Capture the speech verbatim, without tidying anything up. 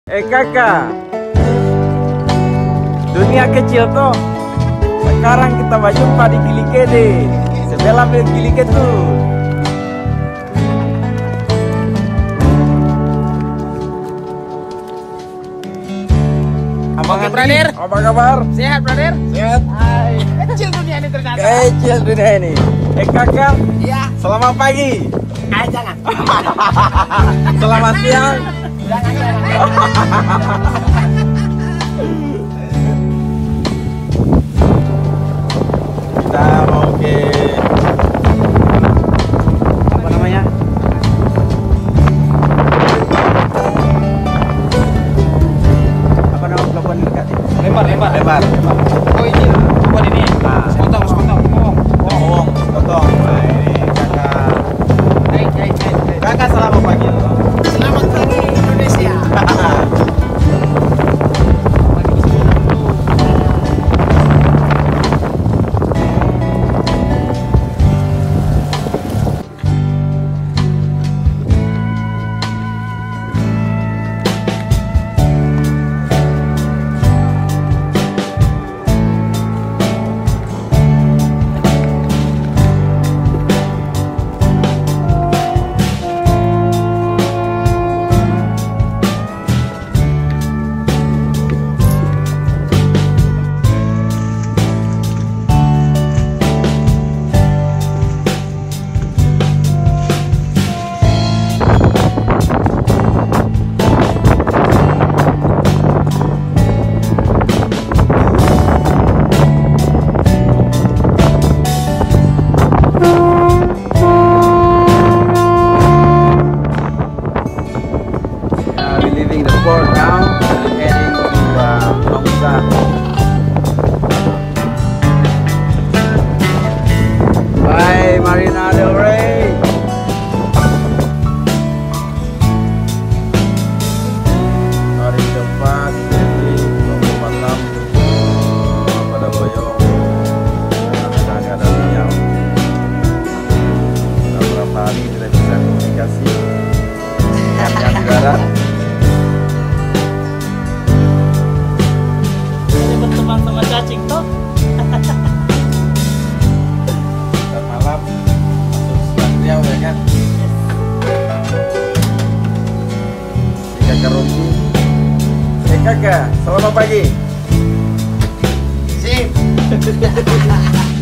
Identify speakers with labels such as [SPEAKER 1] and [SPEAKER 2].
[SPEAKER 1] Eh kakak, dunia kecil toh. Sekarang kita berjumpa di Gilikede, sebelah Gilikede. Abang
[SPEAKER 2] Oke,
[SPEAKER 1] Andi,
[SPEAKER 2] brother.
[SPEAKER 1] apa kabar?
[SPEAKER 2] Sehat, brother?
[SPEAKER 1] Sehat.
[SPEAKER 2] Hai. Kecil dunia ini ternyata.
[SPEAKER 1] Kecil dunia ini. Eh kakak,
[SPEAKER 2] Iya.
[SPEAKER 1] selamat pagi.
[SPEAKER 2] Ah, jangan.
[SPEAKER 1] Selamat siang.
[SPEAKER 2] Jangan, jangan.
[SPEAKER 1] Kita mau ke apa namanya? Apa nama pelabuhan dekat ini?
[SPEAKER 2] Lebar, lebar.
[SPEAKER 1] Lebar. Lebar.
[SPEAKER 2] Oh, ini. Buat ini.
[SPEAKER 1] Nah.
[SPEAKER 2] Sepotong, sepotong. Oh,
[SPEAKER 1] Oh, potong. Nah, ini kakak.
[SPEAKER 2] Hai, hai, hai, hai.
[SPEAKER 1] Kakak selamat pagi.
[SPEAKER 2] Selamat pagi Indonesia.
[SPEAKER 1] Uh, we're leaving the port now and heading to uh, Nongsa. Bye, Marina del Rey. Hari cepat dari Lombok Batam pada Boyong. Ada ada sinyal. Sudah berapa hari tidak bisa komunikasi. Yang udara.
[SPEAKER 2] Berteman sama cacing toh.
[SPEAKER 1] Dan malam masuk Selat Riau ya kan. Si kakak Rocky. Eh kakak, selamat pagi.
[SPEAKER 2] Sip.